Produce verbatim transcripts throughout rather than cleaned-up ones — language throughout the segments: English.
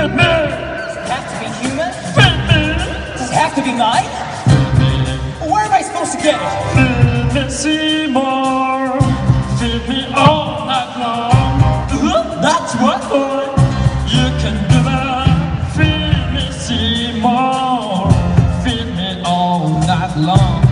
Does it have to be human? Does it have to be mine? Where am I supposed to get it? Feed me, Seymour. Feed me all night long. Uh, that's what you can do that. Feed me, Seymour. Feed me all night long.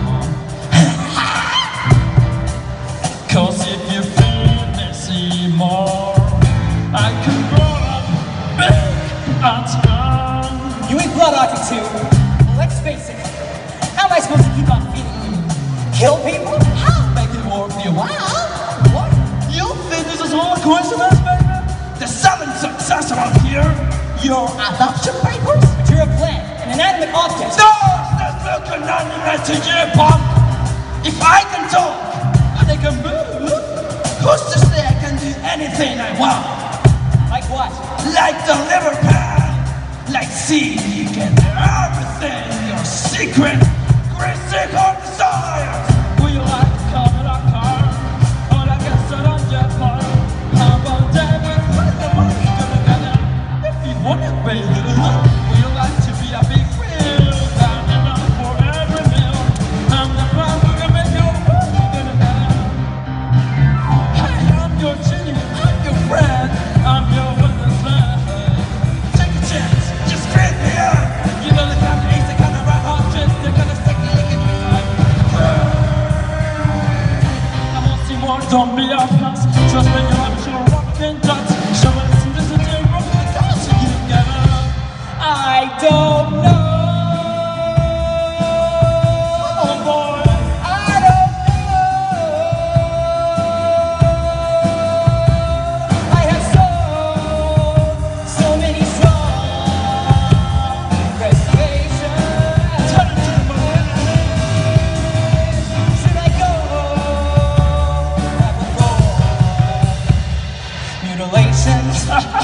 Cause if you feed me, Seymour, I can grow up big and strong. You eat blood, ought you too. Well, let's face it. How am I supposed to keep on feeding you? Kill people? How make it work for you? Wow! What? You think this is all a coincidence, baby? The seventh success around here? Your adoption papers? But you're a plant, an inanimate object. No! That's not inanimate to you, punk! If I can talk, and I can move, who's to say I can do anything I want? Like what? Like the liver pad! Like see, you can do everything, your secret, great secret desires! Will you like to come in our car? Or like I said on your car? How about David? Where's the money gonna get out? If you want it, baby, will you like to be a big wheel? Down enough for every meal. I'm the plan who can make your world gonna get out. Hey, I'm your genie, I'm your friend, I'm your witness man. Take a chance, just spit me up. You know the kind of ace, the kind of right hot chest, the kind of sticky licking me like. I won't see more, don't be a fuss. Trust me, you'll have to rock and dance. Show me some discipline, and rock the dance, and you get up. I don't know. Come on, boy. I don't know. I have so, so many strong reservations. Turn it to the moon. Should I go? Have a go? Mutilations.